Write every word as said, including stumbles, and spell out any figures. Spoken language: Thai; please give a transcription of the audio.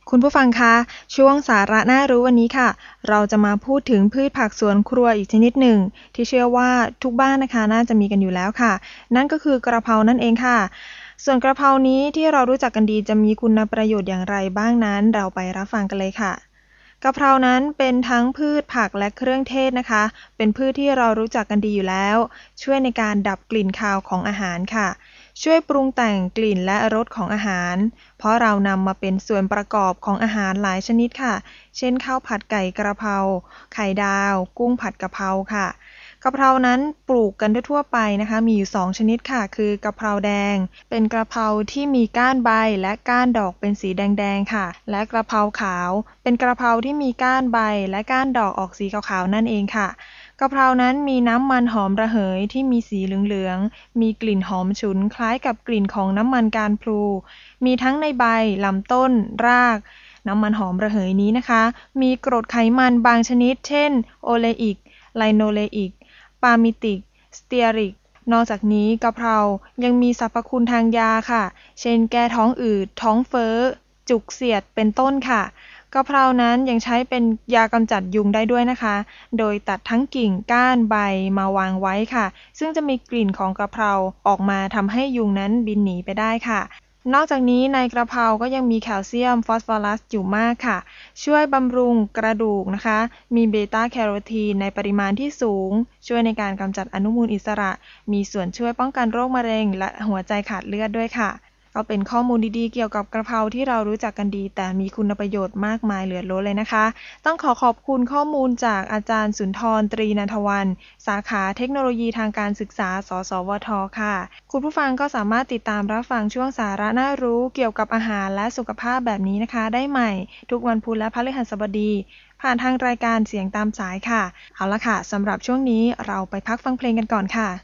คุณผู้ฟังคะช่วงสาระน่ารู้วันนี้ค่ะเราจะมาพูดถึงพืชผักสวนครัวอีกชนิดหนึ่งที่เชื่อว่าทุกบ้านนะคะน่าจะมีกันอยู่แล้วค่ะนั่นก็คือกระเพรานั่นเองค่ะส่วนกระเพรานี้ที่เรารู้จักกันดีจะมีคุณประโยชน์อย่างไรบ้างนั้นเราไปรับฟังกันเลยค่ะกะเพรานั้นเป็นทั้งพืชผักและเครื่องเทศนะคะเป็นพืชที่เรารู้จักกันดีอยู่แล้วช่วยในการดับกลิ่นคาวของอาหารค่ะช่วยปรุงแต่งกลิ่นและรสของอาหารเพราะเรานำมาเป็นส่วนประกอบของอาหารหลายชนิดค่ะเช่นข้าวผัดไก่กระเพราไข่ดาวกุ้งผัดกะเพราค่ะกะเพรานั้นปลูกกันทั่วไปนะคะมีอยู่สองชนิดค่ะคือกะเพราแดงเป็นกระเพราที่มีก้านใบและก้านดอกเป็นสีแดงๆค่ะและกระเพราขาวเป็นกระเพราที่มีก้านใบและก้านดอกออกสีขาวๆนั่นเองค่ะกะเพรานั้นมีน้ำมันหอมระเหยที่มีสีเหลืองๆมีกลิ่นหอมฉุนคล้ายกับกลิ่นของน้ำมันการพลูมีทั้งในใบลำต้นรากน้ำมันหอมระเหยนี้นะคะมีกรดไขมันบางชนิดเช่นโอเลอิกไลโนเลอิกปามิติกสเตียริกนอกจากนี้กะเพรายังมีสรรพคุณทางยาค่ะเช่นแก้ท้องอืดท้องเฟ้อจุกเสียดเป็นต้นค่ะกะเพรานั้นยังใช้เป็นยากำจัดยุงได้ด้วยนะคะโดยตัดทั้งกิ่งก้านใบมาวางไว้ค่ะซึ่งจะมีกลิ่นของกะเพราออกมาทำให้ยุงนั้นบินหนีไปได้ค่ะนอกจากนี้ในกระเพราก็ยังมีแคลเซียมฟอสฟอรัสอยู่มากค่ะช่วยบำรุงกระดูกนะคะมีเบต้าแคโรทีนในปริมาณที่สูงช่วยในการกำจัดอนุมูลอิสระมีส่วนช่วยป้องกันโรคมะเร็งและหัวใจขาดเลือดด้วยค่ะก็เป็นข้อมูลดีๆเกี่ยวกับกระเพราที่เรารู้จักกันดีแต่มีคุณประโยชน์มากมายเหลือล้นเลยนะคะต้องขอขอบคุณข้อมูลจากอาจารย์สุนทรตรีนันทวรรณสาขาเทคโนโลยีทางการศึกษาสสวทค่ะคุณผู้ฟังก็สามารถติดตามรับฟังช่วงสาระน่ารู้เกี่ยวกับอาหารและสุขภาพแบบนี้นะคะได้ใหม่ทุกวันพุธและพฤหัสบดีผ่านทางรายการเสียงตามสายค่ะเอาละค่ะสำหรับช่วงนี้เราไปพักฟังเพลงกันก่อนค่ะ